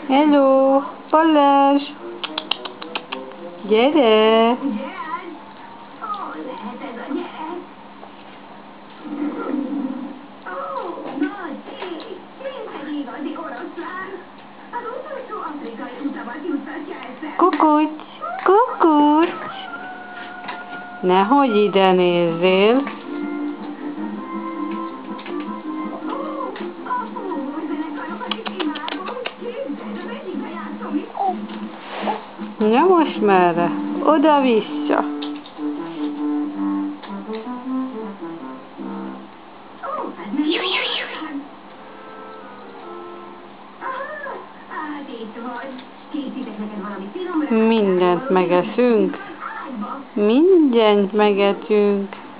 Hello, Balázs! Gyere! Kukucs! Kukucs! Nehogy ide nézzél! Na most merre? Oda-vissza! Mindent megeszünk. Mindent megetünk.